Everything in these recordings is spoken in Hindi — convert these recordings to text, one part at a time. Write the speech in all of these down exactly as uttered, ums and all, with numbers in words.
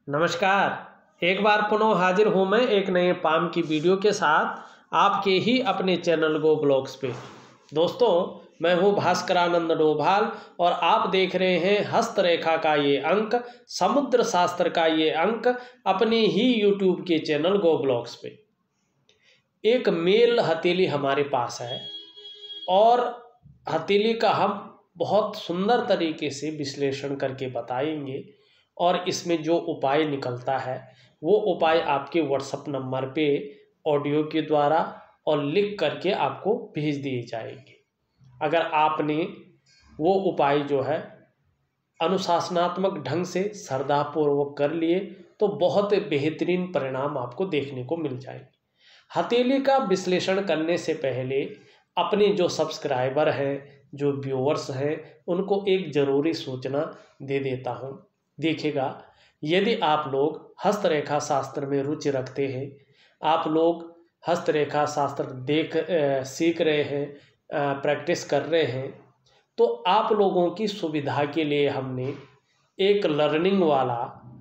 नमस्कार। एक बार पुनः हाजिर हूँ मैं एक नए पाम की वीडियो के साथ आपके ही अपने चैनल गो ब्लॉग्स पे। दोस्तों, मैं हूँ भास्करानंद डोभाल और आप देख रहे हैं हस्तरेखा का ये अंक, समुद्र शास्त्र का ये अंक अपने ही यूट्यूब के चैनल गो ब्लॉग्स पे। एक मेल हथेली हमारे पास है और हथेली का हम बहुत सुंदर तरीके से विश्लेषण करके बताएंगे और इसमें जो उपाय निकलता है वो उपाय आपके व्हाट्सएप नंबर पे ऑडियो के द्वारा और लिख करके आपको भेज दिए जाएंगे। अगर आपने वो उपाय जो है अनुशासनात्मक ढंग से श्रद्धापूर्वक कर लिए तो बहुत बेहतरीन परिणाम आपको देखने को मिल जाएंगे। हथेली का विश्लेषण करने से पहले अपने जो सब्सक्राइबर हैं, जो व्यूअर्स हैं, उनको एक ज़रूरी सूचना दे देता हूँ। देखिएगा, यदि आप लोग हस्तरेखा शास्त्र में रुचि रखते हैं, आप लोग हस्तरेखा शास्त्र देख ए, सीख रहे हैं, प्रैक्टिस कर रहे हैं, तो आप लोगों की सुविधा के लिए हमने एक लर्निंग वाला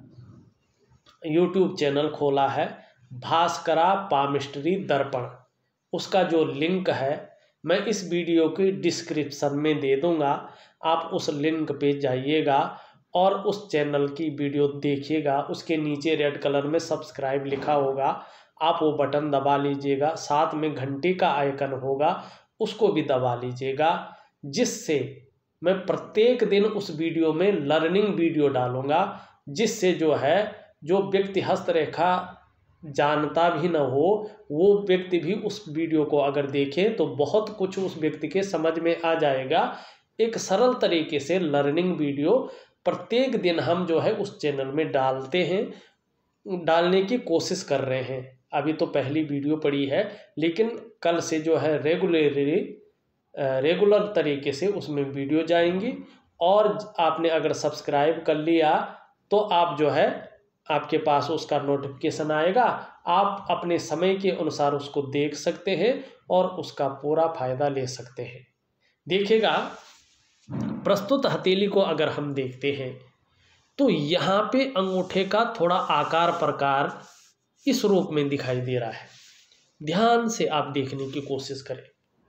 यूट्यूब चैनल खोला है, भास्करा पामिस्ट्री दर्पण। उसका जो लिंक है मैं इस वीडियो के डिस्क्रिप्शन में दे दूंगा। आप उस लिंक पे जाइएगा और उस चैनल की वीडियो देखिएगा। उसके नीचे रेड कलर में सब्सक्राइब लिखा होगा, आप वो बटन दबा लीजिएगा। साथ में घंटी का आइकन होगा, उसको भी दबा लीजिएगा, जिससे मैं प्रत्येक दिन उस वीडियो में लर्निंग वीडियो डालूंगा, जिससे जो है जो व्यक्ति हस्तरेखा जानता भी न हो वो व्यक्ति भी उस वीडियो को अगर देखे तो बहुत कुछ उस व्यक्ति के समझ में आ जाएगा। एक सरल तरीके से लर्निंग वीडियो प्रत्येक दिन हम जो है उस चैनल में डालते हैं, डालने की कोशिश कर रहे हैं। अभी तो पहली वीडियो पड़ी है, लेकिन कल से जो है रेगुलरली रेगुलर तरीके से उसमें वीडियो जाएंगी। और आपने अगर सब्सक्राइब कर लिया तो आप जो है आपके पास उसका नोटिफिकेशन आएगा, आप अपने समय के अनुसार उसको देख सकते हैं और उसका पूरा फायदा ले सकते हैं। देखिएगा, प्रस्तुत हथेली को अगर हम देखते हैं तो यहाँ पे अंगूठे का थोड़ा आकार प्रकार इस रूप में दिखाई दे रहा है। ध्यान से आप देखने की कोशिश करें।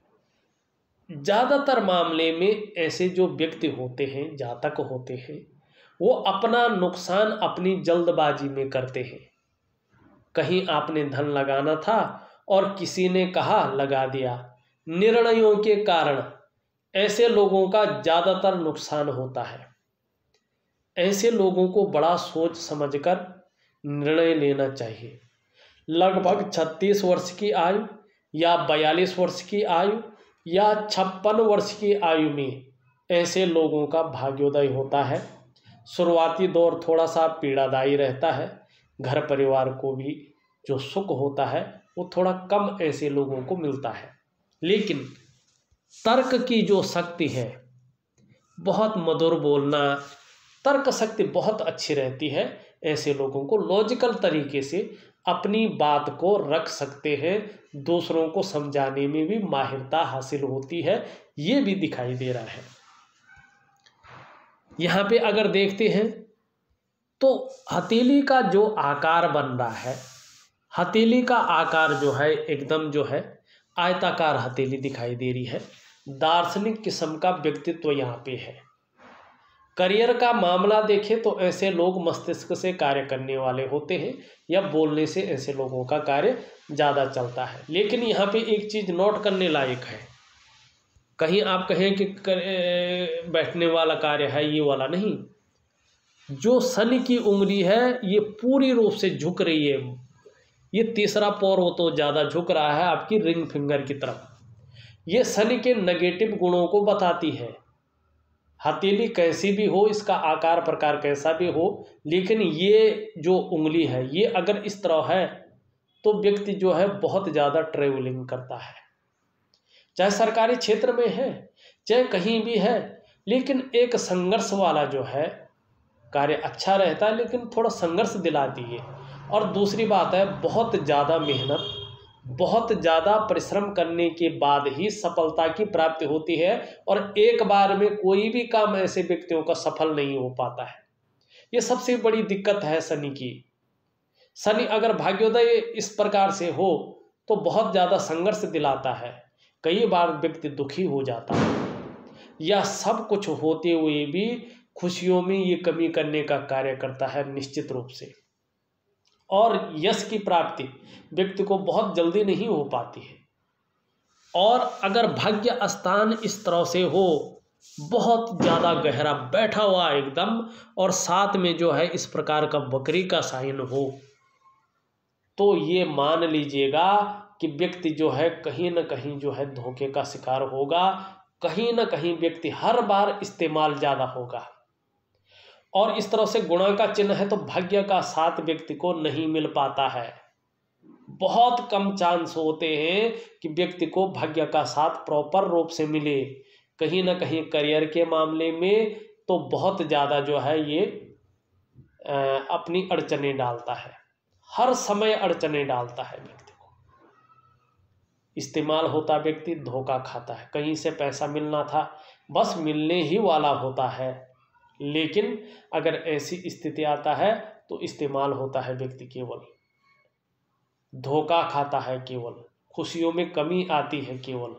ज़्यादातर मामले में ऐसे जो व्यक्ति होते हैं, जातक होते हैं, वो अपना नुकसान अपनी जल्दबाजी में करते हैं। कहीं आपने धन लगाना था और किसी ने कहा लगा दिया। निर्णयों के कारण ऐसे लोगों का ज़्यादातर नुकसान होता है। ऐसे लोगों को बड़ा सोच समझकर निर्णय लेना चाहिए। लगभग छत्तीस वर्ष की आयु या बयालीस वर्ष की आयु या छप्पन वर्ष की आयु में ऐसे लोगों का भाग्योदय होता है। शुरुआती दौर थोड़ा सा पीड़ादायी रहता है, घर परिवार को भी जो सुख होता है वो थोड़ा कम ऐसे लोगों को मिलता है। लेकिन तर्क की जो शक्ति है, बहुत मधुर बोलना, तर्क शक्ति बहुत अच्छी रहती है। ऐसे लोगों को लॉजिकल तरीके से अपनी बात को रख सकते हैं, दूसरों को समझाने में भी माहिरता हासिल होती है, ये भी दिखाई दे रहा है। यहाँ पे अगर देखते हैं तो हथेली का जो आकार बन रहा है, हथेली का आकार जो है एकदम जो है आयताकार हथेली दिखाई दे रही है। दार्शनिक किस्म का व्यक्तित्व यहाँ पे है। करियर का मामला देखें तो ऐसे लोग मस्तिष्क से कार्य करने वाले होते हैं या बोलने से ऐसे लोगों का कार्य ज़्यादा चलता है। लेकिन यहाँ पे एक चीज़ नोट करने लायक है, कहीं आप कहें कि बैठने वाला कार्य है, ये वाला नहीं। जो शनि की उंगली है ये पूरी रूप से झुक रही है, ये तीसरा पौर वो तो ज़्यादा झुक रहा है आपकी रिंग फिंगर की तरफ। ये शनि के नेगेटिव गुणों को बताती है। हथेली कैसी भी हो, इसका आकार प्रकार कैसा भी हो, लेकिन ये जो उंगली है ये अगर इस तरह है तो व्यक्ति जो है बहुत ज़्यादा ट्रेवलिंग करता है, चाहे सरकारी क्षेत्र में है चाहे कहीं भी है। लेकिन एक संघर्ष वाला जो है कार्य अच्छा रहता है, लेकिन थोड़ा संघर्ष दिलाती है। और दूसरी बात है, बहुत ज़्यादा मेहनत, बहुत ज़्यादा परिश्रम करने के बाद ही सफलता की प्राप्ति होती है और एक बार में कोई भी काम ऐसे व्यक्तियों का सफल नहीं हो पाता है। ये सबसे बड़ी दिक्कत है शनि की। शनि अगर भाग्योदय इस प्रकार से हो तो बहुत ज़्यादा संघर्ष दिलाता है, कई बार व्यक्ति दुखी हो जाता है, या सब कुछ होते हुए भी खुशियों में ये कमी करने का कार्य करता है निश्चित रूप से। और यश की प्राप्ति व्यक्ति को बहुत जल्दी नहीं हो पाती है। और अगर भाग्य स्थान इस तरह से हो, बहुत ज़्यादा गहरा बैठा हुआ एकदम, और साथ में जो है इस प्रकार का बकरी का साइन हो, तो ये मान लीजिएगा कि व्यक्ति जो है कहीं ना कहीं जो है धोखे का शिकार होगा, कहीं ना कहीं व्यक्ति हर बार इस्तेमाल ज़्यादा होगा। और इस तरह से गुणा का चिन्ह है तो भाग्य का साथ व्यक्ति को नहीं मिल पाता है। बहुत कम चांस होते हैं कि व्यक्ति को भाग्य का साथ प्रॉपर रूप से मिले। कहीं ना कहीं करियर के मामले में तो बहुत ज़्यादा जो है ये अपनी अड़चने डालता है, हर समय अड़चने डालता है व्यक्ति को। इस्तेमाल होता व्यक्ति धोखा खाता है, कहीं से पैसा मिलना था बस मिलने ही वाला होता है, लेकिन अगर ऐसी स्थिति आता है तो इस्तेमाल होता है व्यक्ति, केवल धोखा खाता है, केवल खुशियों में कमी आती है, केवल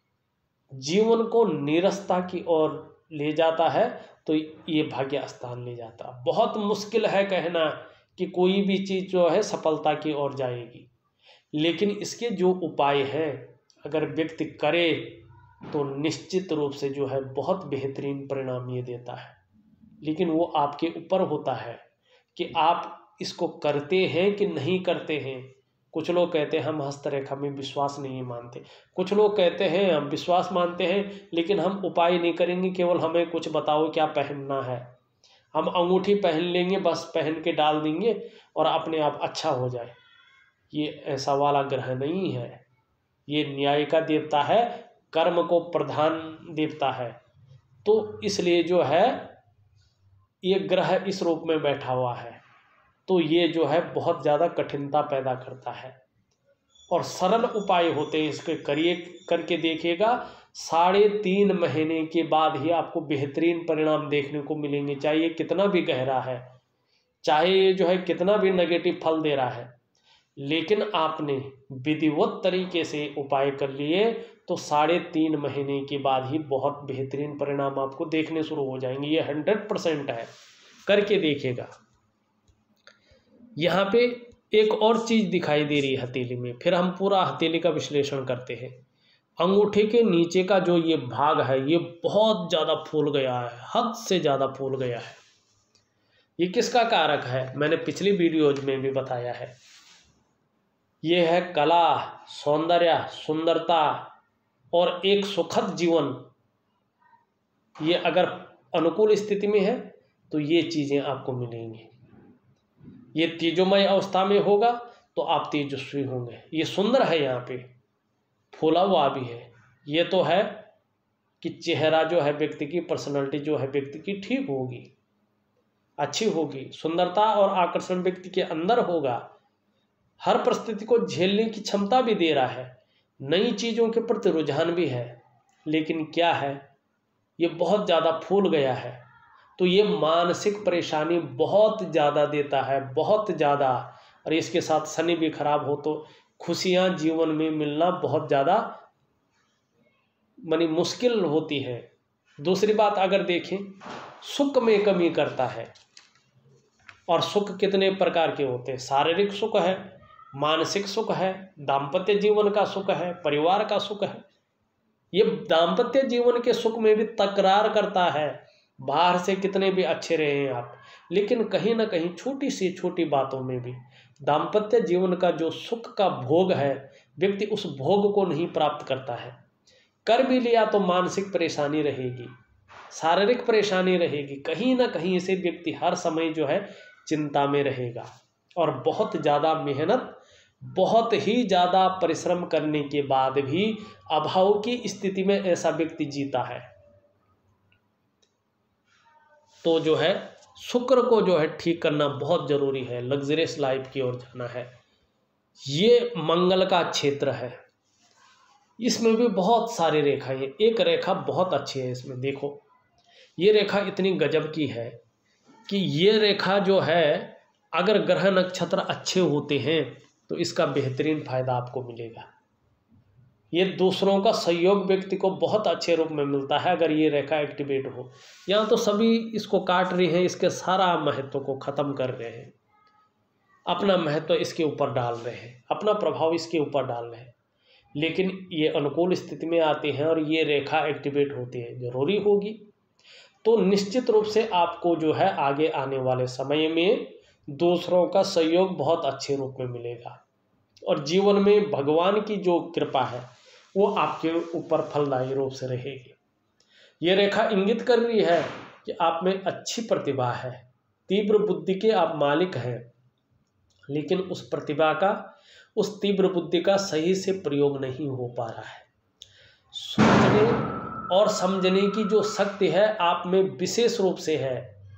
जीवन को नीरसता की ओर ले जाता है, तो ये भाग्य स्थान ले जाता। बहुत मुश्किल है कहना कि कोई भी चीज़ जो है सफलता की ओर जाएगी, लेकिन इसके जो उपाय हैं अगर व्यक्ति करे तो निश्चित रूप से जो है बहुत बेहतरीन परिणाम ये देता है। लेकिन वो आपके ऊपर होता है कि आप इसको करते हैं कि नहीं करते हैं। कुछ लोग कहते हैं हम हस्तरेखा में विश्वास नहीं मानते, कुछ लोग कहते हैं हम विश्वास मानते हैं लेकिन हम उपाय नहीं करेंगे, केवल हमें कुछ बताओ क्या पहनना है, हम अंगूठी पहन लेंगे, बस पहन के डाल देंगे और अपने आप अच्छा हो जाए। ये ऐसा वाला ग्रह नहीं है, ये न्याय का देवता है, कर्म को प्रधान देवता है। तो इसलिए जो है ये ग्रह इस रूप में बैठा हुआ है, तो ये जो है बहुत ज़्यादा कठिनता पैदा करता है। और सरल उपाय होते हैं, इसके करिए करके देखिएगा, साढ़े तीन महीने के बाद ही आपको बेहतरीन परिणाम देखने को मिलेंगे। चाहे ये कितना भी गहरा है, चाहे ये जो है कितना भी नेगेटिव फल दे रहा है, लेकिन आपने विधिवत तरीके से उपाय कर लिए तो साढ़े तीन महीने के बाद ही बहुत बेहतरीन परिणाम आपको देखने शुरू हो जाएंगे। ये हंड्रेड परसेंट है, करके देखिएगा। यहाँ पे एक और चीज़ दिखाई दे रही है हथेली में, फिर हम पूरा हथेली का विश्लेषण करते हैं। अंगूठे के नीचे का जो ये भाग है ये बहुत ज़्यादा फूल गया है, हद से ज़्यादा फूल गया है। ये किसका कारक है मैंने पिछली वीडियोज में भी बताया है। ये है कला, सौंदर्य, सुंदरता और एक सुखद जीवन। ये अगर अनुकूल स्थिति में है तो ये चीज़ें आपको मिलेंगी। ये तेजोमय अवस्था में होगा तो आप तेजस्वी होंगे। ये सुंदर है, यहाँ पे फूला हुआ भी है। ये तो है कि चेहरा जो है व्यक्ति की, पर्सनालिटी जो है व्यक्ति की ठीक होगी, अच्छी होगी। सुंदरता और आकर्षण व्यक्ति के अंदर होगा, हर परिस्थिति को झेलने की क्षमता भी दे रहा है, नई चीज़ों के प्रति रुझान भी है। लेकिन क्या है, ये बहुत ज़्यादा फूल गया है तो ये मानसिक परेशानी बहुत ज़्यादा देता है, बहुत ज़्यादा। और इसके साथ शनि भी खराब हो तो खुशियाँ जीवन में मिलना बहुत ज़्यादा मानी मुश्किल होती है। दूसरी बात अगर देखें, सुख में कमी करता है। और सुख कितने प्रकार के होते हैं, शारीरिक सुख है, मानसिक सुख है, दाम्पत्य जीवन का सुख है, परिवार का सुख है। ये दाम्पत्य जीवन के सुख में भी तकरार करता है। बाहर से कितने भी अच्छे रहे आप, लेकिन कहीं ना कहीं छोटी सी छोटी बातों में भी दाम्पत्य जीवन का जो सुख का भोग है, व्यक्ति उस भोग को नहीं प्राप्त करता है। कर भी लिया तो मानसिक परेशानी रहेगी, शारीरिक परेशानी रहेगी, कहीं ना कहीं से व्यक्ति हर समय जो है चिंता में रहेगा। और बहुत ज़्यादा मेहनत, बहुत ही ज़्यादा परिश्रम करने के बाद भी अभाव की स्थिति में ऐसा व्यक्ति जीता है। तो जो है शुक्र को जो है ठीक करना बहुत ज़रूरी है, लग्जरियस लाइफ की ओर जाना है। ये मंगल का क्षेत्र है, इसमें भी बहुत सारी रेखाएं हैं। एक रेखा बहुत अच्छी है इसमें, देखो ये रेखा इतनी गजब की है कि ये रेखा जो है अगर ग्रह नक्षत्र अच्छे होते हैं तो इसका बेहतरीन फायदा आपको मिलेगा। ये दूसरों का सहयोग व्यक्ति को बहुत अच्छे रूप में मिलता है अगर ये रेखा एक्टिवेट हो। यहाँ तो सभी इसको काट रहे हैं, इसके सारा महत्व को ख़त्म कर रहे हैं, अपना महत्व इसके ऊपर डाल रहे हैं, अपना प्रभाव इसके ऊपर डाल रहे हैं। लेकिन ये अनुकूल स्थिति में आते हैं और ये रेखा एक्टिवेट होती है, जरूरी होगी, तो निश्चित रूप से आपको जो है आगे आने वाले समय में दूसरों का सहयोग बहुत अच्छे रूप में मिलेगा और जीवन में भगवान की जो कृपा है वो आपके ऊपर फलदायी रूप से रहेगी। ये रेखा इंगित कर रही है कि आप में अच्छी प्रतिभा है, तीव्र बुद्धि के आप मालिक हैं, लेकिन उस प्रतिभा का, उस तीव्र बुद्धि का सही से प्रयोग नहीं हो पा रहा है। सोचने और समझने की जो शक्ति है आप में विशेष रूप से है।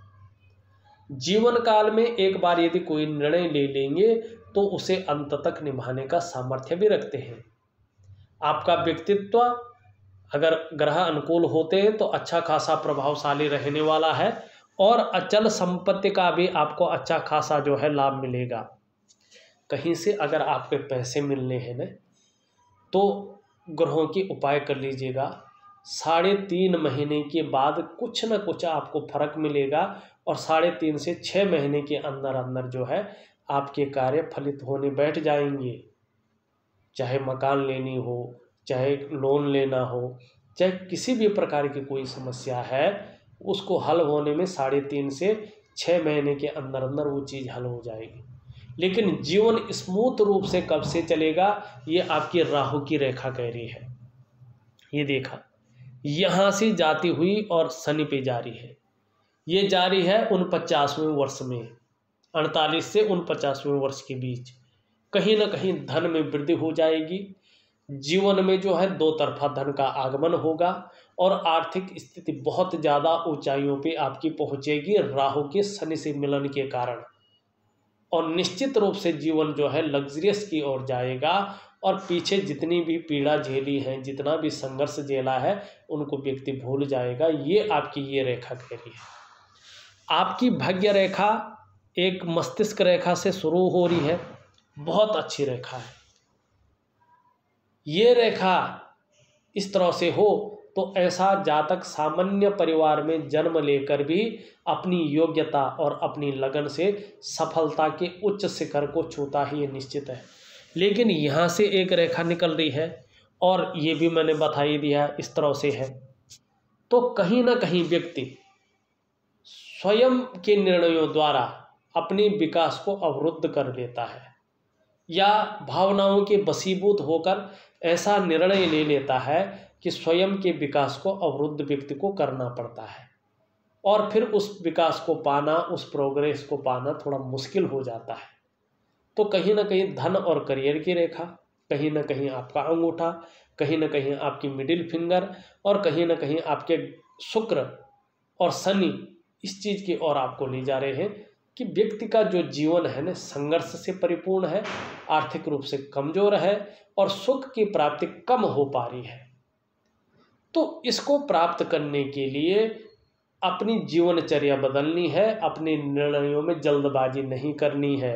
जीवन काल में एक बार यदि कोई निर्णय ले लेंगे तो उसे अंत तक निभाने का सामर्थ्य भी रखते हैं। आपका व्यक्तित्व अगर ग्रह अनुकूल होते हैं तो अच्छा खासा प्रभावशाली रहने वाला है और अचल संपत्ति का भी आपको अच्छा खासा जो है लाभ मिलेगा। कहीं से अगर आपके पैसे मिलने हैं न तो ग्रहों की उपाय कर लीजिएगा। साढ़े तीन महीने के बाद कुछ न कुछ आपको फर्क मिलेगा और साढ़े तीन से छः महीने के अंदर अंदर जो है आपके कार्य फलित होने बैठ जाएंगे। चाहे मकान लेनी हो, चाहे लोन लेना हो, चाहे किसी भी प्रकार की कोई समस्या है, उसको हल होने में साढ़े तीन से छः महीने के अंदर अंदर वो चीज़ हल हो जाएगी। लेकिन जीवन स्मूथ रूप से कब से चलेगा, ये आपकी राहु की रेखा कह रही है। ये देखा, यहाँ से जाती हुई और शनि पे जारी है। ये जारी है उनपचासवें वर्ष में, अड़तालीस से उनपचासवें वर्ष के बीच। कहीं ना कहीं धन में वृद्धि हो जाएगी, जीवन में जो है दो तरफा धन का आगमन होगा और आर्थिक स्थिति बहुत ज़्यादा ऊंचाइयों पे आपकी पहुंचेगी राहु के शनि से मिलन के कारण। और निश्चित रूप से जीवन जो है लग्जरियस की ओर जाएगा और पीछे जितनी भी पीड़ा झेली है, जितना भी संघर्ष झेला है, उनको व्यक्ति भूल जाएगा। ये आपकी ये रेखा कह रही है। आपकी भाग्य रेखा एक मस्तिष्क रेखा से शुरू हो रही है, बहुत अच्छी रेखा है। ये रेखा इस तरह से हो तो ऐसा जातक सामान्य परिवार में जन्म लेकर भी अपनी योग्यता और अपनी लगन से सफलता के उच्च शिखर को छूता ही ये निश्चित है। लेकिन यहाँ से एक रेखा निकल रही है और ये भी मैंने बता ही दिया इस तरह से है, तो कहीं ना कहीं व्यक्ति स्वयं के निर्णयों द्वारा अपने विकास को अवरुद्ध कर लेता है या भावनाओं के वशीभूत होकर ऐसा निर्णय ले लेता है कि स्वयं के विकास को अवरुद्ध व्यक्ति को करना पड़ता है और फिर उस विकास को पाना, उस प्रोग्रेस को पाना थोड़ा मुश्किल हो जाता है। तो कहीं ना कहीं धन और करियर की रेखा, कहीं ना कहीं आपका अंगूठा, कहीं ना कहीं आपकी मिडिल फिंगर और कहीं ना कहीं आपके शुक्र और शनि इस चीज़ की ओर आपको ले जा रहे हैं कि व्यक्ति का जो जीवन है ना संघर्ष से परिपूर्ण है, आर्थिक रूप से कमज़ोर है और सुख की प्राप्ति कम हो पा रही है। तो इसको प्राप्त करने के लिए अपनी जीवनचर्या बदलनी है, अपने निर्णयों में जल्दबाजी नहीं करनी है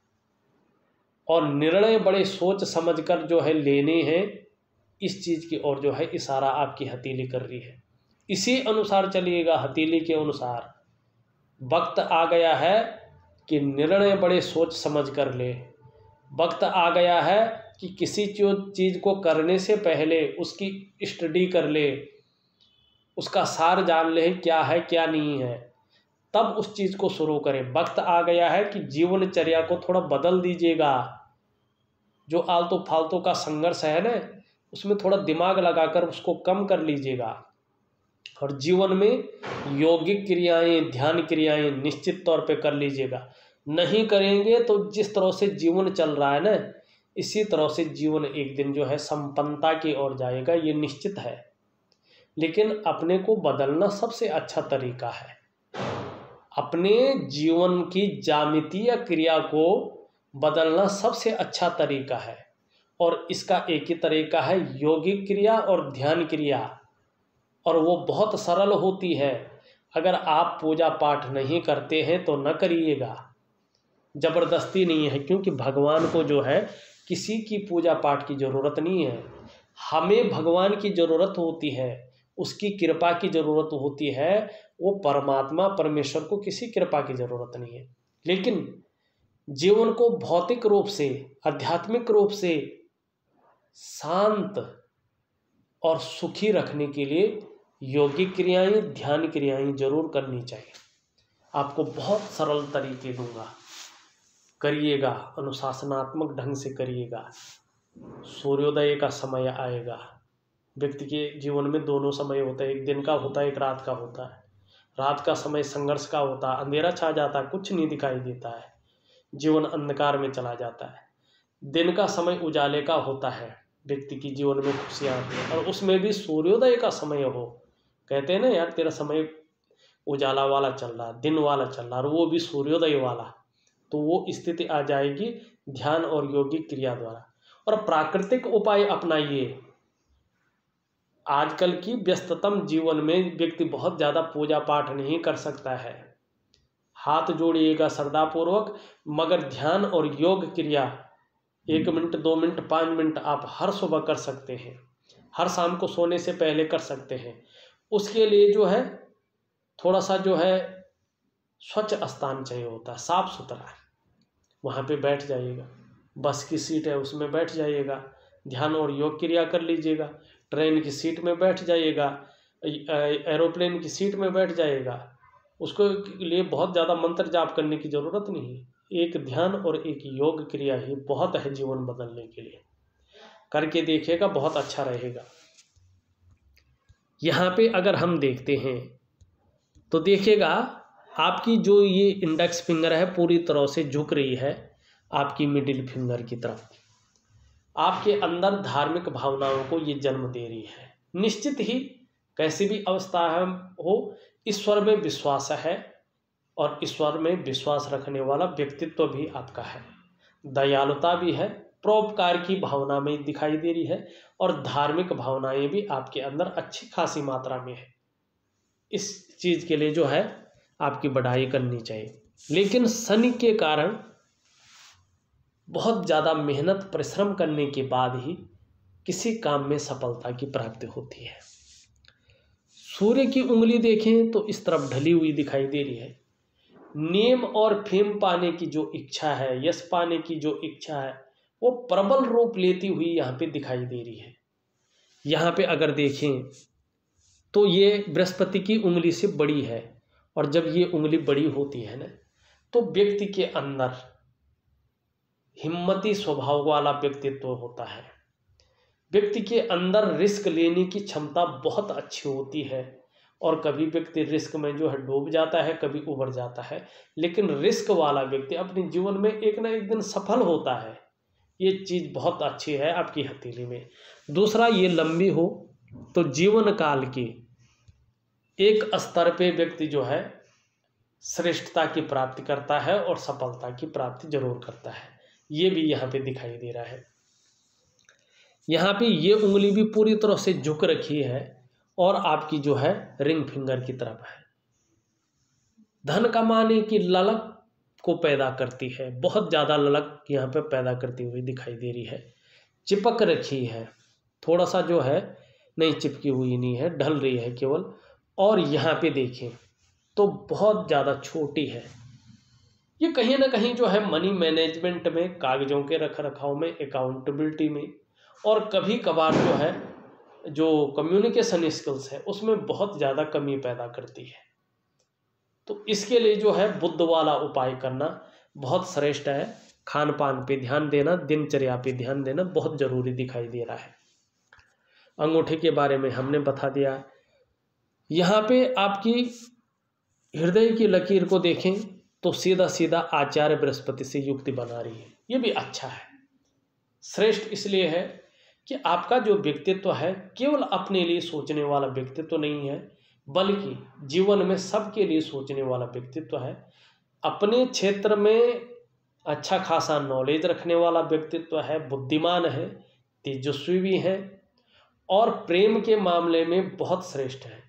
और निर्णय बड़े सोच समझकर जो है लेने हैं। इस चीज़ की ओर जो है इशारा आपकी हथेली कर रही है। इसी अनुसार चलिएगा, हथेली के अनुसार। वक्त आ गया है कि निर्णय बड़े सोच समझ कर ले। वक्त आ गया है कि किसी चीज़ को करने से पहले उसकी स्टडी कर ले, उसका सार जान ले, क्या है क्या नहीं है, तब उस चीज़ को शुरू करें। वक्त आ गया है कि जीवनचर्या को थोड़ा बदल दीजिएगा। जो आलतू फालतू का संघर्ष है ना, उसमें थोड़ा दिमाग लगाकर उसको कम कर लीजिएगा और जीवन में यौगिक क्रियाएं, ध्यान क्रियाएं निश्चित तौर पे कर लीजिएगा। नहीं करेंगे तो जिस तरह से जीवन चल रहा है ना, इसी तरह से जीवन एक दिन जो है संपन्नता की ओर जाएगा, ये निश्चित है। लेकिन अपने को बदलना सबसे अच्छा तरीका है। अपने जीवन की ज्यामितीय क्रिया को बदलना सबसे अच्छा तरीका है और इसका एक ही तरीका है यौगिक क्रिया और ध्यान क्रिया, और वो बहुत सरल होती है। अगर आप पूजा पाठ नहीं करते हैं तो न करिएगा, ज़बरदस्ती नहीं है, क्योंकि भगवान को जो है किसी की पूजा पाठ की ज़रूरत नहीं है। हमें भगवान की ज़रूरत होती है, उसकी कृपा की ज़रूरत होती है। वो परमात्मा परमेश्वर को किसी कृपा की ज़रूरत नहीं है। लेकिन जीवन को भौतिक रूप से, आध्यात्मिक रूप से शांत और सुखी रखने के लिए योगिक क्रियाएं, ध्यान क्रियाएं जरूर करनी चाहिए। आपको बहुत सरल तरीके दूंगा, करिएगा, अनुशासनात्मक ढंग से करिएगा। सूर्योदय का समय आएगा, व्यक्ति के जीवन में दोनों समय होता है, एक दिन का होता है, एक रात का होता है। रात का समय संघर्ष का होता है, अंधेरा छा जाता है, कुछ नहीं दिखाई देता है, जीवन अंधकार में चला जाता है। दिन का समय उजाले का होता है, व्यक्ति की जीवन में खुशियाँ आती हैं। और उसमें भी सूर्योदय का समय हो, कहते हैं ना यार तेरा समय उजाला वाला चल रहा, दिन वाला चल रहा, और वो भी सूर्योदय वाला, तो वो स्थिति आ जाएगी ध्यान और योगिक क्रिया द्वारा। और प्राकृतिक उपाय अपनाइए। आजकल की व्यस्ततम जीवन में व्यक्ति बहुत ज़्यादा पूजा पाठ नहीं कर सकता है। हाथ जोड़िएगा श्रद्धापूर्वक, मगर ध्यान और योग क्रिया एक मिनट, दो मिनट, पाँच मिनट आप हर सुबह कर सकते हैं, हर शाम को सोने से पहले कर सकते हैं। उसके लिए जो है थोड़ा सा जो है स्वच्छ स्थान चाहिए होता है, साफ सुथरा, वहाँ पे बैठ जाइएगा। बस की सीट है उसमें बैठ जाइएगा, ध्यान और योग क्रिया कर लीजिएगा। ट्रेन की सीट में बैठ जाइएगा, एरोप्लेन की सीट में बैठ जाइएगा। उसको लिए बहुत ज़्यादा मंत्र जाप करने की ज़रूरत नहीं है। एक ध्यान और एक योग क्रिया ही बहुत है जीवन बदलने के लिए। करके देखिएगा, बहुत अच्छा रहेगा। यहाँ पे अगर हम देखते हैं तो देखिएगा आपकी जो ये इंडेक्स फिंगर है पूरी तरह से झुक रही है आपकी मिडिल फिंगर की तरफ। आपके अंदर धार्मिक भावनाओं को ये जन्म दे रही है। निश्चित ही कैसी भी अवस्था हो, ईश्वर में विश्वास है, और ईश्वर में विश्वास रखने वाला व्यक्तित्व भी आपका है। दयालुता भी है, परोपकार की भावना में दिखाई दे रही है, और धार्मिक भावनाएं भी आपके अंदर अच्छी खासी मात्रा में है। इस चीज़ के लिए जो है आपकी बढ़ाई करनी चाहिए। लेकिन शनि के कारण बहुत ज़्यादा मेहनत परिश्रम करने के बाद ही किसी काम में सफलता की प्राप्ति होती है। सूर्य की उंगली देखें तो इस तरफ ढली हुई दिखाई दे रही है। नेम और फेम पाने की जो इच्छा है, यश पाने की जो इच्छा है, वो प्रबल रूप लेती हुई यहाँ पे दिखाई दे रही है। यहाँ पे अगर देखें तो ये बृहस्पति की उंगली से बड़ी है, और जब ये उंगली बड़ी होती है ना, तो व्यक्ति के अंदर हिम्मती स्वभाव वाला व्यक्तित्व होता है। व्यक्ति के अंदर रिस्क लेने की क्षमता बहुत अच्छी होती है, और कभी व्यक्ति रिस्क में जो है डूब जाता है, कभी उबर जाता है, लेकिन रिस्क वाला व्यक्ति अपने जीवन में एक ना एक दिन सफल होता है। ये चीज़ बहुत अच्छी है आपकी हथेली में। दूसरा, ये लंबी हो तो जीवन काल की एक स्तर पे व्यक्ति जो है श्रेष्ठता की प्राप्ति करता है और सफलता की प्राप्ति जरूर करता है। ये भी यहाँ पे दिखाई दे रहा है। यहाँ पे ये उंगली भी पूरी तरह से झुक रखी है, और आपकी जो है रिंग फिंगर की तरफ है। धन कमाने की ललक को पैदा करती है, बहुत ज़्यादा ललक यहाँ पे पैदा करती हुई दिखाई दे रही है। चिपक रखी है, थोड़ा सा जो है नहीं चिपकी हुई नहीं है, ढल रही है केवल। और यहाँ पे देखें तो बहुत ज़्यादा छोटी है। ये कहीं ना कहीं जो है मनी मैनेजमेंट में, कागज़ों के रख रखाव में, अकाउंटेबिलिटी में, और कभी कभार जो है जो कम्युनिकेशन स्किल्स है उसमें बहुत ज़्यादा कमी पैदा करती है। तो इसके लिए जो है बुद्ध वाला उपाय करना बहुत श्रेष्ठ है। खान पान पे ध्यान देना, दिनचर्या पे ध्यान देना बहुत ज़रूरी दिखाई दे रहा है। अंगूठे के बारे में हमने बता दिया। यहाँ पे आपकी हृदय की लकीर को देखें तो सीधा सीधा आचार्य बृहस्पति से युक्ति बना रही है। ये भी अच्छा है, श्रेष्ठ इसलिए है कि आपका जो व्यक्तित्व है केवल अपने लिए सोचने वाला व्यक्तित्व नहीं है, बल्कि जीवन में सबके लिए सोचने वाला व्यक्तित्व है। अपने क्षेत्र में अच्छा खासा नॉलेज रखने वाला व्यक्तित्व है, बुद्धिमान है, तेजस्वी भी है, और प्रेम के मामले में बहुत श्रेष्ठ है।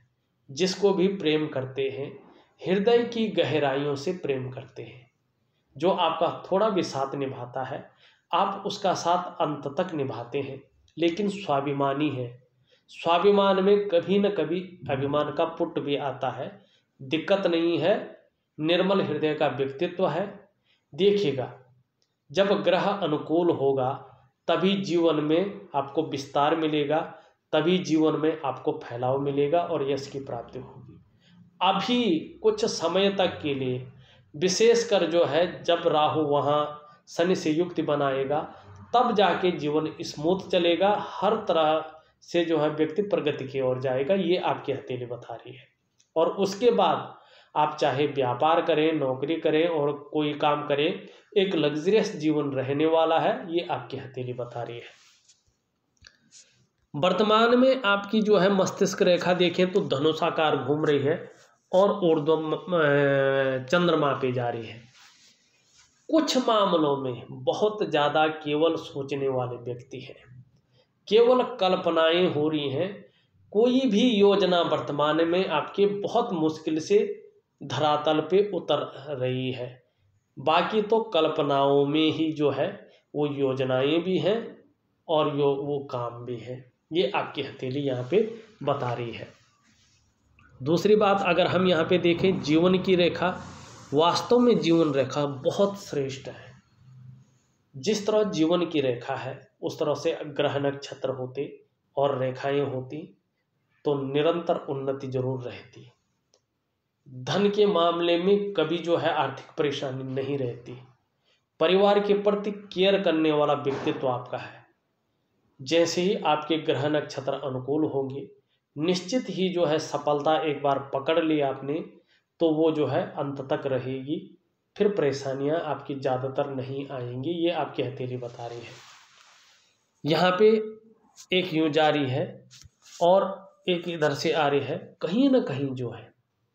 जिसको भी प्रेम करते हैं हृदय की गहराइयों से प्रेम करते हैं। जो आपका थोड़ा भी साथ निभाता है आप उसका साथ अंत तक निभाते हैं, लेकिन स्वाभिमानी है। स्वाभिमान में कभी न कभी अभिमान का पुट भी आता है, दिक्कत नहीं है। निर्मल हृदय का व्यक्तित्व है। देखिएगा जब ग्रह अनुकूल होगा तभी जीवन में आपको विस्तार मिलेगा, तभी जीवन में आपको फैलाव मिलेगा और यश की प्राप्ति होगी। अभी कुछ समय तक के लिए विशेषकर जो है जब राहु वहाँ शनि से युक्ति बनाएगा तब जाके जीवन स्मूथ चलेगा, हर तरह से जो है व्यक्ति प्रगति की ओर जाएगा, ये आपकी हथेली बता रही है। और उसके बाद आप चाहे व्यापार करें, नौकरी करें और कोई काम करें, एक लग्जरियस जीवन रहने वाला है, ये आपकी हथेली बता रही है। वर्तमान में आपकी जो है मस्तिष्क रेखा देखें तो धनुषाकार घूम रही है और ऊर्ध्व चंद्रमा पे जा रही है। कुछ मामलों में बहुत ज़्यादा केवल सोचने वाले व्यक्ति हैं, केवल कल्पनाएं हो रही हैं। कोई भी योजना वर्तमान में आपके बहुत मुश्किल से धरातल पे उतर रही है, बाकी तो कल्पनाओं में ही जो है वो योजनाएं भी हैं और यो वो काम भी हैं। ये आपकी हथेली यहाँ पे बता रही है। दूसरी बात अगर हम यहाँ पे देखें जीवन की रेखा, वास्तव में जीवन रेखा बहुत श्रेष्ठ है। जिस तरह जीवन की रेखा है उस तरह से ग्रह नक्षत्र होते और रेखाएं होती तो निरंतर उन्नति जरूर रहती। धन के मामले में कभी जो है आर्थिक परेशानी नहीं रहती। परिवार के प्रति केयर करने वाला व्यक्तित्व आपका है। जैसे ही आपके ग्रह नक्षत्र अनुकूल होंगे निश्चित ही जो है सफलता एक बार पकड़ ली आपने तो वो जो है अंत तक रहेगी, फिर परेशानियां आपकी ज़्यादातर नहीं आएंगी। ये आपकी हथेली बता रही है। यहाँ पे एक यूं जा रही है और एक इधर से आ रही है। कहीं ना कहीं जो है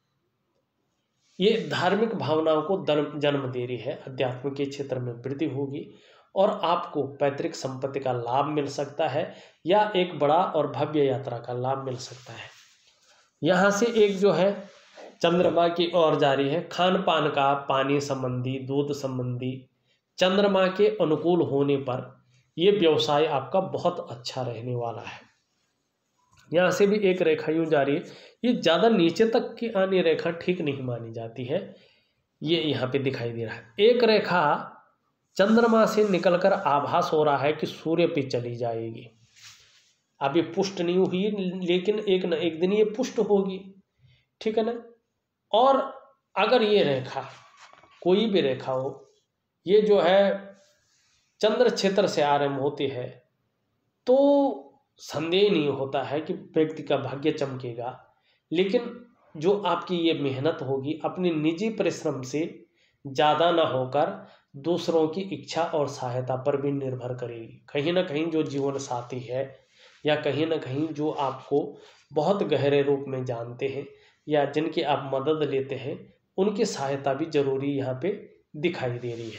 ये धार्मिक भावनाओं को जन्म दे रही है। अध्यात्म के क्षेत्र में वृद्धि होगी और आपको पैतृक संपत्ति का लाभ मिल सकता है या एक बड़ा और भव्य यात्रा का लाभ मिल सकता है। यहाँ से एक जो है चंद्रमा की ओर जा रही है। खान पान का, पानी संबंधी, दूध संबंधी चंद्रमा के अनुकूल होने पर ये व्यवसाय आपका बहुत अच्छा रहने वाला है। यहाँ से भी एक रेखा यूँ जा रही है। ये ज़्यादा नीचे तक की आनी रेखा ठीक नहीं मानी जाती है, ये यहाँ पे दिखाई दे रहा है। एक रेखा चंद्रमा से निकलकर आभास हो रहा है कि सूर्य पे चली जाएगी। अभी पुष्ट नहीं हुई लेकिन एक न एक दिन ये पुष्ट होगी, ठीक है ना। और अगर ये रेखा कोई भी रेखा हो, ये जो है चंद्र क्षेत्र से आरंभ होती है तो संदेह नहीं होता है कि व्यक्ति का भाग्य चमकेगा। लेकिन जो आपकी ये मेहनत होगी अपनी निजी परिश्रम से ज़्यादा ना होकर दूसरों की इच्छा और सहायता पर भी निर्भर करेगी। कहीं ना कहीं जो जीवन साथी है या कहीं ना कहीं जो आपको बहुत गहरे रूप में जानते हैं या जिनकी आप मदद लेते हैं उनकी सहायता भी जरूरी यहाँ पे दिखाई दे रही है।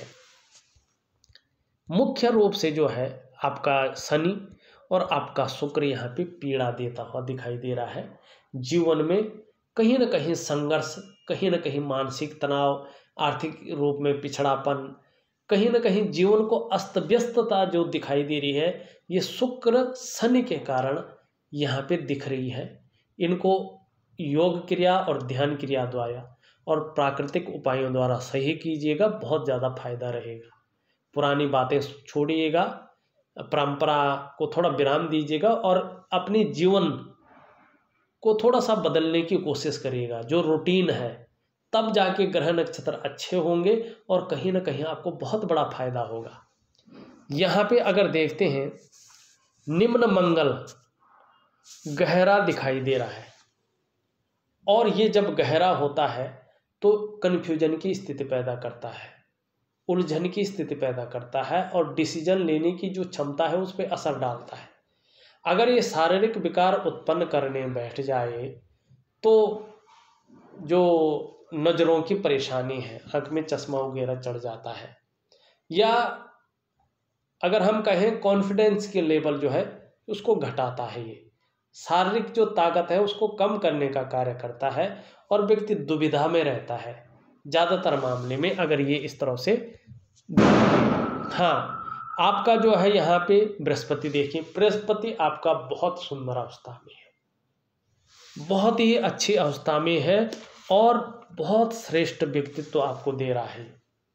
मुख्य रूप से जो है आपका शनि और आपका शुक्र यहाँ पे पीड़ा देता हुआ दिखाई दे रहा है। जीवन में कहीं ना कहीं संघर्ष, कहीं ना कहीं मानसिक तनाव, आर्थिक रूप में पिछड़ापन, कहीं ना कहीं जीवन को अस्त व्यस्तता जो दिखाई दे रही है ये शुक्र शनि के कारण यहाँ पे दिख रही है। इनको योग क्रिया और ध्यान क्रिया द्वारा और प्राकृतिक उपायों द्वारा सही कीजिएगा, बहुत ज़्यादा फायदा रहेगा। पुरानी बातें छोड़िएगा, परंपरा को थोड़ा विराम दीजिएगा और अपनी जीवन को थोड़ा सा बदलने की कोशिश करिएगा। जो रूटीन है तब जाके ग्रह नक्षत्र अच्छे होंगे और कहीं ना कहीं आपको बहुत बड़ा फायदा होगा। यहाँ पे अगर देखते हैं निम्न मंगल गहरा दिखाई दे रहा है और ये जब गहरा होता है तो कन्फ्यूजन की स्थिति पैदा करता है, उलझन की स्थिति पैदा करता है और डिसीजन लेने की जो क्षमता है उस पर असर डालता है। अगर ये शारीरिक विकार उत्पन्न करने बैठ जाए तो जो नज़रों की परेशानी है, आँख में चश्मा वगैरह चढ़ जाता है, या अगर हम कहें कॉन्फिडेंस के लेवल जो है उसको घटाता है। ये शारीरिक जो ताकत है उसको कम करने का कार्य करता है और व्यक्ति दुविधा में रहता है ज़्यादातर मामले में, अगर ये इस तरह से। हाँ, आपका जो है यहाँ पे बृहस्पति देखिए, बृहस्पति आपका बहुत सुंदर अवस्था में है, बहुत ही अच्छी अवस्था में है और बहुत श्रेष्ठ व्यक्तित्व आपको दे रहा है।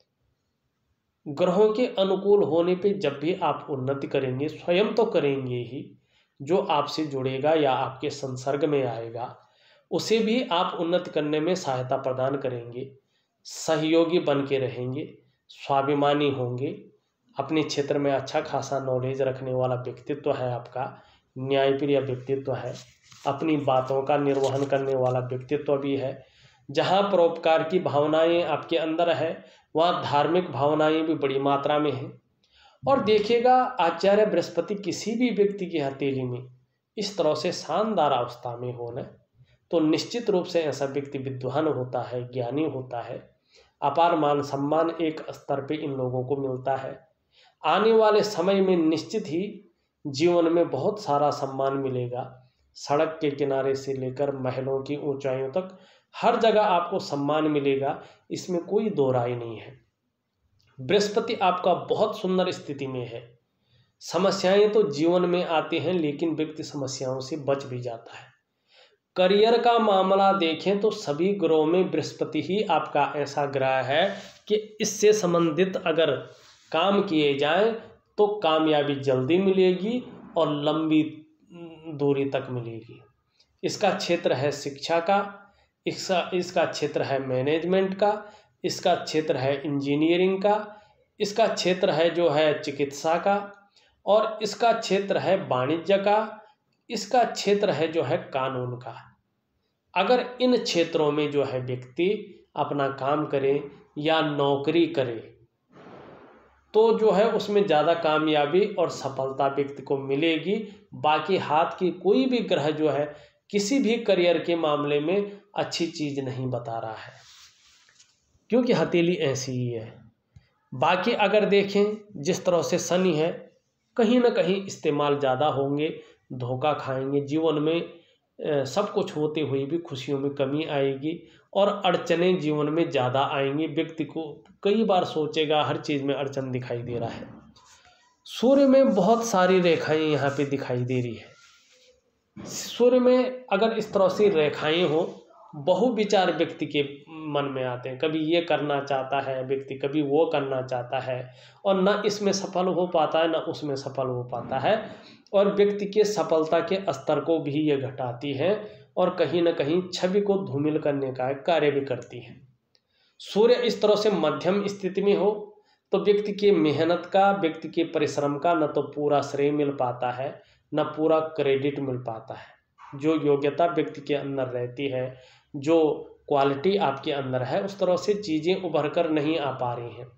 ग्रहों के अनुकूल होने पे जब भी आप उन्नति करेंगे, स्वयं तो करेंगे ही, जो आपसे जुड़ेगा या आपके संसर्ग में आएगा उसे भी आप उन्नति करने में सहायता प्रदान करेंगे, सहयोगी बन के रहेंगे, स्वाभिमानी होंगे, अपने क्षेत्र में अच्छा खासा नॉलेज रखने वाला व्यक्तित्व है आपका, न्यायप्रिय व्यक्तित्व है, अपनी बातों का निर्वहन करने वाला व्यक्तित्व भी है। जहाँ परोपकार की भावनाएं आपके अंदर है वहाँ धार्मिक भावनाएं भी बड़ी मात्रा में हैं। और देखिएगा आचार्य बृहस्पति किसी भी व्यक्ति की हथेली में इस तरह से शानदार अवस्था में हो न, तो निश्चित रूप से ऐसा व्यक्ति विद्वान होता है, ज्ञानी होता है, अपार मान सम्मान एक स्तर पे इन लोगों को मिलता है। आने वाले समय में निश्चित ही जीवन में बहुत सारा सम्मान मिलेगा, सड़क के किनारे से लेकर महलों की ऊंचाइयों तक हर जगह आपको सम्मान मिलेगा, इसमें कोई दो राय नहीं है। बृहस्पति आपका बहुत सुंदर स्थिति में है। समस्याएं तो जीवन में आती हैं लेकिन व्यक्ति समस्याओं से बच भी जाता है। करियर का मामला देखें तो सभी ग्रहों में बृहस्पति ही आपका ऐसा ग्रह है कि इससे संबंधित अगर काम किए जाएं तो कामयाबी जल्दी मिलेगी और लंबी दूरी तक मिलेगी। इसका क्षेत्र है शिक्षा का, इसका इसका क्षेत्र है मैनेजमेंट का, इसका क्षेत्र है इंजीनियरिंग का, इसका क्षेत्र है जो है चिकित्सा का, और इसका क्षेत्र है वाणिज्य का, इसका क्षेत्र है जो है कानून का। अगर इन क्षेत्रों में जो है व्यक्ति अपना काम करे या नौकरी करे तो जो है उसमें ज़्यादा कामयाबी और सफलता व्यक्ति को मिलेगी। बाकी हाथ की कोई भी ग्रह जो है किसी भी करियर के मामले में अच्छी चीज़ नहीं बता रहा है, क्योंकि हथेली ऐसी ही है। बाकी अगर देखें जिस तरह से शनि है, कहीं ना कहीं इस्तेमाल ज़्यादा होंगे, धोखा खाएंगे, जीवन में सब कुछ होते हुए भी खुशियों में कमी आएगी और अड़चनें जीवन में ज़्यादा आएंगी। व्यक्ति को कई बार सोचेगा हर चीज़ में अड़चन दिखाई दे रहा है। सूर्य में बहुत सारी रेखाएं यहाँ पे दिखाई दे रही है। सूर्य में अगर इस तरह से रेखाएं हो, बहुविचार व्यक्ति के मन में आते हैं। कभी ये करना चाहता है व्यक्ति, कभी वो करना चाहता है, और न इसमें सफल हो पाता है न उसमें सफल हो पाता है, और व्यक्ति के सफलता के स्तर को भी ये घटाती है और कहीं न कहीं छवि को धूमिल करने का कार्य भी करती है। सूर्य इस तरह से मध्यम स्थिति में हो तो व्यक्ति के मेहनत का, व्यक्ति के परिश्रम का न तो पूरा श्रेय मिल पाता है न पूरा क्रेडिट मिल पाता है। जो योग्यता व्यक्ति के अंदर रहती है, जो क्वालिटी आपके अंदर है, उस तरह से चीज़ें उभर कर नहीं आ पा रही हैं।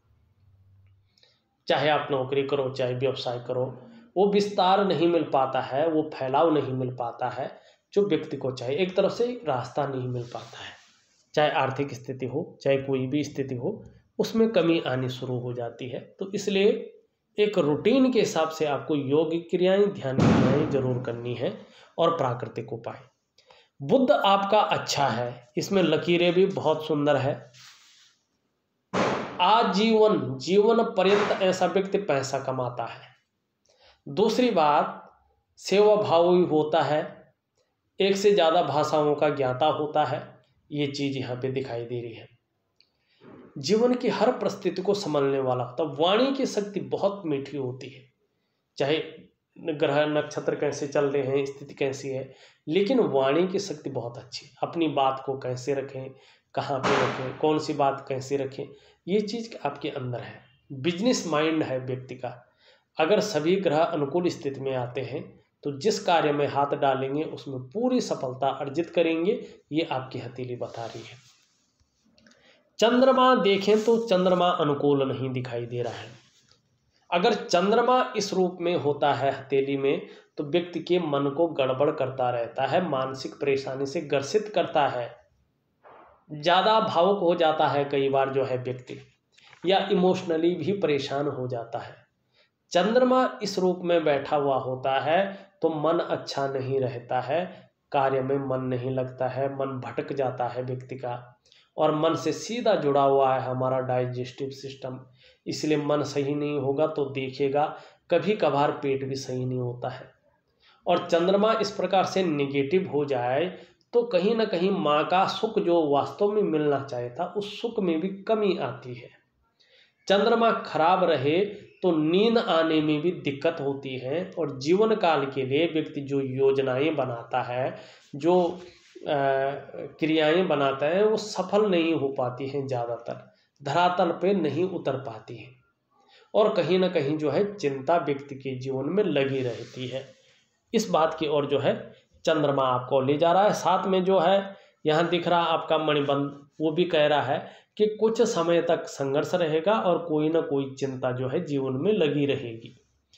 चाहे आप नौकरी करो चाहे व्यवसाय करो, वो विस्तार नहीं मिल पाता है, वो फैलाव नहीं मिल पाता है जो व्यक्ति को चाहिए। एक तरफ से रास्ता नहीं मिल पाता है। चाहे आर्थिक स्थिति हो चाहे कोई भी स्थिति हो, उसमें कमी आनी शुरू हो जाती है। तो इसलिए एक रूटीन के हिसाब से आपको योग क्रियाएं, ध्यान क्रियाएं जरूर करनी है और प्राकृतिक उपाय। बुध आपका अच्छा है, इसमें लकीरें भी बहुत सुंदर है। आजीवन जीवन पर्यंत ऐसा व्यक्ति पैसा कमाता है। दूसरी बात, सेवा भाव भी होता है, एक से ज़्यादा भाषाओं का ज्ञाता होता है। ये चीज़ यहाँ पे दिखाई दे रही है। जीवन की हर परिस्थिति को संभालने वाला होता है। वाणी की शक्ति बहुत मीठी होती है, चाहे ग्रह नक्षत्र कैसे चल रहे हैं, स्थिति कैसी है, लेकिन वाणी की शक्ति बहुत अच्छी। अपनी बात को कैसे रखें, कहाँ पे रखें, कौन सी बात कैसे रखें, ये चीज़ आपके अंदर है। बिजनेस माइंड है व्यक्ति का। अगर सभी ग्रह अनुकूल स्थिति में आते हैं तो जिस कार्य में हाथ डालेंगे उसमें पूरी सफलता अर्जित करेंगे, ये आपकी हथेली बता रही है। चंद्रमा देखें तो चंद्रमा अनुकूल नहीं दिखाई दे रहा है। अगर चंद्रमा इस रूप में होता है हथेली में तो व्यक्ति के मन को गड़बड़ करता रहता है, मानसिक परेशानी से ग्रसित करता है, ज़्यादा भावुक हो जाता है कई बार जो है व्यक्ति, या इमोशनली भी परेशान हो जाता है। चंद्रमा इस रूप में बैठा हुआ होता है तो मन अच्छा नहीं रहता है, कार्य में मन नहीं लगता है, मन भटक जाता है व्यक्ति का। और मन से सीधा जुड़ा हुआ है हमारा डाइजेस्टिव सिस्टम, इसलिए मन सही नहीं होगा तो देखिएगा कभी कभार पेट भी सही नहीं होता है। और चंद्रमा इस प्रकार से निगेटिव हो जाए तो कहीं ना कहीं माँ का सुख जो वास्तव में मिलना चाहिए था उस सुख में भी कमी आती है। चंद्रमा खराब रहे तो नींद आने में भी दिक्कत होती है, और जीवन काल के लिए व्यक्ति जो योजनाएं बनाता है, जो क्रियाएं बनाता है, वो सफल नहीं हो पाती हैं, ज़्यादातर धरातल पे नहीं उतर पाती हैं, और कहीं ना कहीं जो है चिंता व्यक्ति के जीवन में लगी रहती है। इस बात की ओर जो है चंद्रमा आपको ले जा रहा है। साथ में जो है यहाँ दिख रहा आपका मणिबंध, वो भी कह रहा है कि कुछ समय तक संघर्ष रहेगा और कोई ना कोई चिंता जो है जीवन में लगी रहेगी।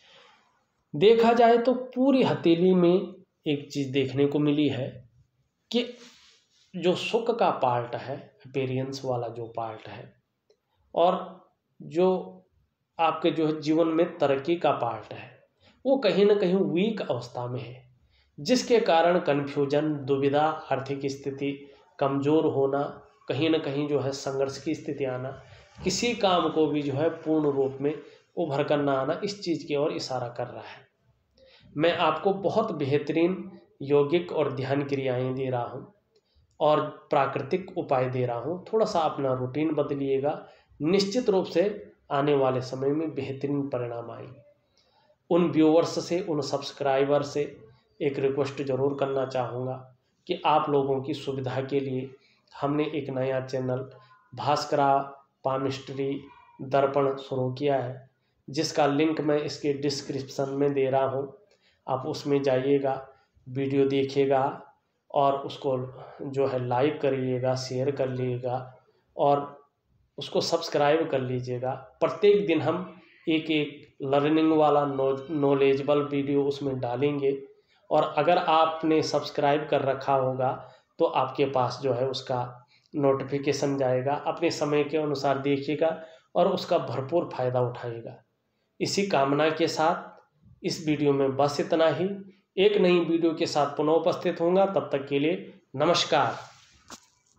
देखा जाए तो पूरी हथेली में एक चीज़ देखने को मिली है कि जो सुख का पार्ट है, अपीयरेंस वाला जो पार्ट है, और जो आपके जो है जीवन में तरक्की का पार्ट है, वो कहीं ना कहीं वीक अवस्था में है, जिसके कारण कन्फ्यूजन, दुविधा, आर्थिक स्थिति कमज़ोर होना, कहीं ना कहीं जो है संघर्ष की स्थिति आना, किसी काम को भी जो है पूर्ण रूप में उभर कर ना आना, इस चीज़ की ओर इशारा कर रहा है। मैं आपको बहुत बेहतरीन यौगिक और ध्यान क्रियाएं दे रहा हूं और प्राकृतिक उपाय दे रहा हूं। थोड़ा सा अपना रूटीन बदलिएगा, निश्चित रूप से आने वाले समय में बेहतरीन परिणाम आएंगे। उन व्यूअर्स से, उन सब्सक्राइबर से एक रिक्वेस्ट ज़रूर करना चाहूँगा कि आप लोगों की सुविधा के लिए हमने एक नया चैनल भास्करा पामिस्ट्री दर्पण शुरू किया है, जिसका लिंक मैं इसके डिस्क्रिप्शन में दे रहा हूँ। आप उसमें जाइएगा, वीडियो देखिएगा और उसको जो है लाइक करिएगा, शेयर कर लीजिएगा और उसको सब्सक्राइब कर लीजिएगा। प्रत्येक दिन हम एक एक लर्निंग वाला नॉलेजेबल वीडियो उसमें डालेंगे, और अगर आपने सब्सक्राइब कर रखा होगा तो आपके पास जो है उसका नोटिफिकेशन जाएगा। अपने समय के अनुसार देखिएगा और उसका भरपूर फ़ायदा उठाइएगा। इसी कामना के साथ इस वीडियो में बस इतना ही। एक नई वीडियो के साथ पुनः उपस्थित होऊंगा, तब तक के लिए नमस्कार।